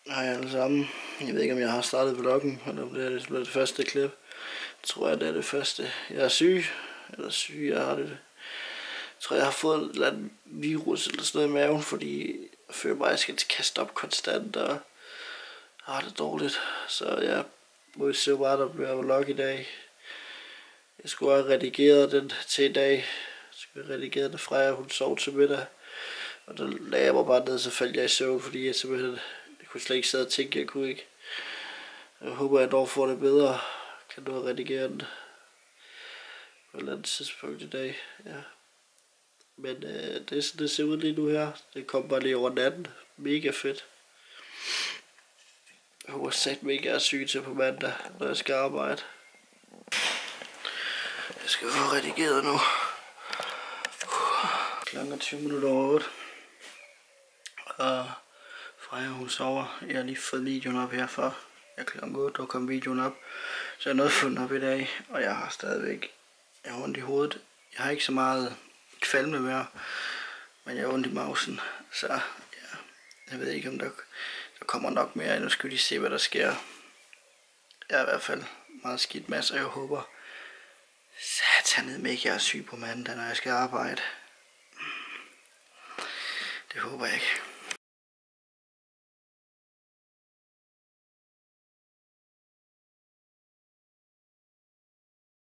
Hej alle sammen. Jeg ved ikke, om jeg har startet vloggen, eller om det er det første klip. Jeg tror, det er det første. Jeg er syg. Jeg har det. Jeg tror, jeg har fået et eller andet virus eller sådan noget i maven, fordi jeg føler mig, at jeg skal kaste op konstant, og har det dårligt. Så jeg må se, hvad der bliver vlog i dag. Jeg skulle have redigeret den til i dag. Jeg skulle have redigeret den fra, at hun sov til middag. Og der lagde jeg mig bare ned, så faldt jeg i søvn, fordi jeg simpelthen... Jeg kunne slet ikke sidde og tænke, jeg kunne ikke. Jeg håber, at jeg dog får det bedre. Kan du redigere den på et eller andet tidspunkt i dag. Ja. Men det er sådan, det ser ud lige nu her. Det kommer bare lige over natten. Mega fedt. Jeg håber sagt mig ikke er syg til på mandag, når jeg skal arbejde. Jeg skal få redigeret nu. Klokken er 20 minutter over 8. Og Freja, hun sover. Jeg har lige fået videoen op herfra. Jeg klokken 8, der kom videoen op. Så jeg nåede fundet op i dag. Og jeg har stadigvæk ondt i hovedet. Jeg har ikke så meget kvalme mere. Men jeg har ondt i mausen. Så ja, jeg ved ikke om der kommer nok mere. Nu skal vi lige se hvad der sker. Jeg er i hvert fald meget skidt med, så jeg håber satan ikke jeg er syg på mandag, når jeg skal arbejde. Det håber jeg ikke.